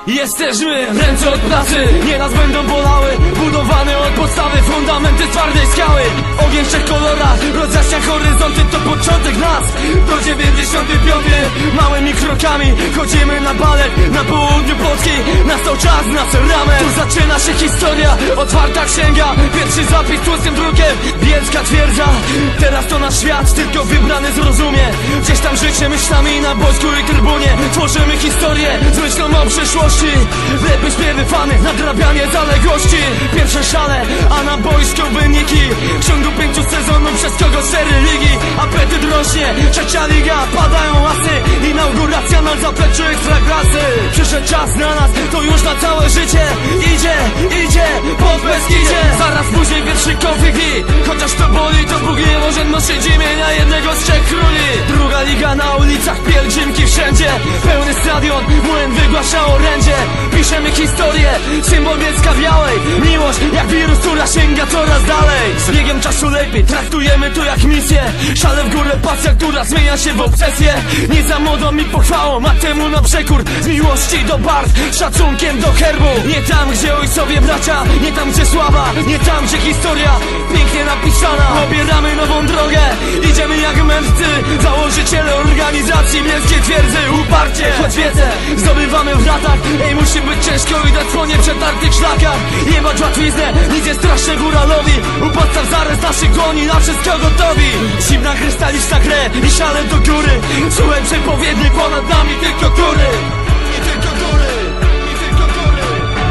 Jesteśmy ręce od pracy, nieraz będą bolały. Budowany od podstawy, fundamenty z twardej skały. Ogień w trzech kolorach, rozjaśnia horyzonty, to początek nas. Do 95. Małymi krokami chodzimy na balet na południu Polski. Nastał czas na ceramę. Tu zaczyna się historia, otwarta księga. Pierwszy zapis tłustym drukiem, Bielska Twierdza. Teraz to nasz świat, tylko wybrany zrozumie. Gdzieś tam życie myślami na boisku i trybunie. Tworzymy historię z myślą o przyszłości. Lepiej śpiewy, fany, nadrabianie zaległości. Pierwsze szale, a na boisku wyniki. W ciągu 5 sezonów przez kogo 4 ligi. Apetyt rośnie, trzecia liga, padają asy. Inauguracja na zapleczu ekstraklasy. Przyszedł czas na nas, to już na całe życie. Idzie, pod Beskidzie. Zaraz później pierwszy konflikt. Chociaż to boli, to Bóg nie może nosić imienia jednego z 3 króli. Druga liga na ulicach, pielgrzymki wszędzie. Pełny stadion, młyn wygłasza orędzie. Piszemy historię, symbol Bielska Białej. Miłość jak wirus, która sięga coraz dalej. Z biegiem czasu lepiej, traktujemy to jak misję. Szale w górę, pasja, która zmienia się w obsesję. Nie za modą i pochwałą, a temu na przekór. Z miłości do barw, szacunkiem do herbu. Nie tam, gdzie ojcowie bracia, nie tam, gdzie sława. Nie tam, gdzie historia pięknie napisana. Obieramy nową drogę, idziemy jak mędrcy. Założyciele organizacji Bielskiej Twierdzy. Uparcie, choć wiedzę zdobywamy w latach. Ej, musi być ciężko i dać słonie przetartych szlakach. Jebać łatwiznę, nic nie straszne góralowi. U podstaw zaraz naszych dłoni, na wszystko gotowi. Zimna krystaliczna krew i szale do góry. Czułem przepowiednie, ponad nami tylko góry. I tylko góry, i tylko góry.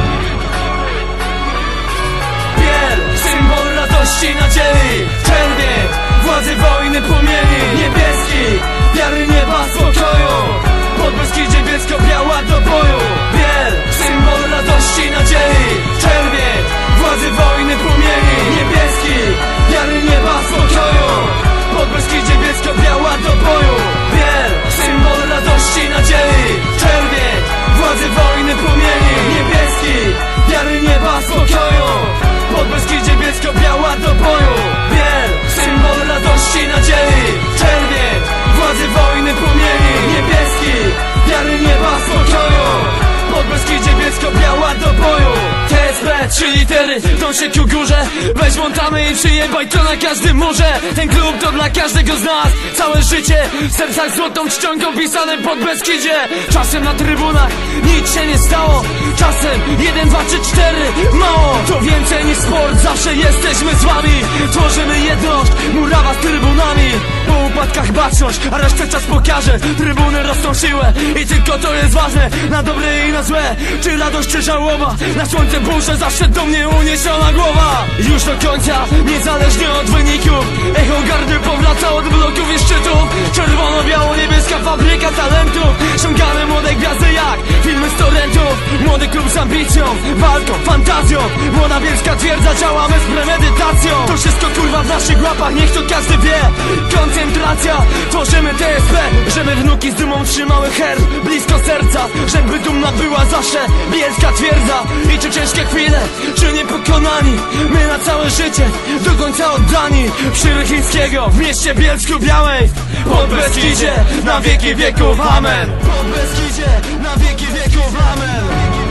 Biel, symbol radości, nadziei. Czerwień, władzy wojny płomieni. Niebieski, wiary nieba, spokoju. Pod Beskidzie bielsko-biała do boju. Biel, symbol radości, nadziei. Czerwień, władzy wojny płomieni. Niebieski, wiary nieba, spokoju. Pod Beskidzie bielsko-biała do boju. Biel, symbol radości, nadziei. Czerwień, władzy wojny płomieni. Niebieski, wiary nieba, spokoju. Pod Beskidzie bielsko-biała do boju. Biel, symbol radości, nadziei. Czerwień, władzy wojny płomieni. Niebieski, wiary nieba, spokoju. Pod Beskidzie bielsko-biała do boju. TSP, 3 litery, tą się ku górze. Weź montamy i przyjebaj to na każdym murze. Ten klub to dla każdego z nas. Całe życie, w sercach złotą czcionką pisane pod Beskidzie. Czasem na trybunach nic się nie stało. Czasem 1, 2 czy 4 mało. To więcej niż sport, zawsze jesteśmy z wami. Tworzymy jedność, murawa z trybunami. Po upadkach baczność, a resztę czas pokaże. Trybuny rosną siłę i tylko to jest ważne. Na dobre i na złe, czy radość czy żałoba. Na słońce burze, zawsze do mnie uniesiona głowa. Już do końca, niezależnie od wyników. Echo gardy powraca od bloków i szczytów. Czerwono-biało-niebieska fabryka talentów. Ściągane młode gwiazdy jak filmy z torrentów. Młody klub z ambicją, walką, fantazją. Młoda Bielska Twierdza, działamy z premedytacją. To wszystko kurwa w naszych łapach, niech to każdy wie. Koncentracja, tworzymy TSP. Żeby wnuki z dumą trzymały herb blisko serca. Żeby dumna była zawsze Bielska Twierdza. I czy ciężkie chwile, czy niepokonani. My na całe życie, do końca oddani. Przy Rychińskiego, w mieście Bielsku-Białej. Pod Beskidzie, na wieki wieków, amen. Pod Beskidzie, na wieki wieków, amen.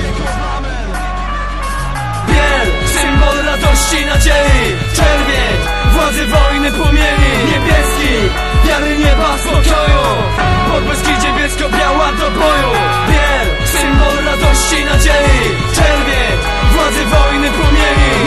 Biel, symbol radości, nadziei. Czerwień, władzy wojny płomieni. Niebieski, wiary nieba, spokoju. Pod Beskidzie bielsko-biała do boju. Biel, symbol radości, nadziei. Czerwień, władzy wojny płomieni.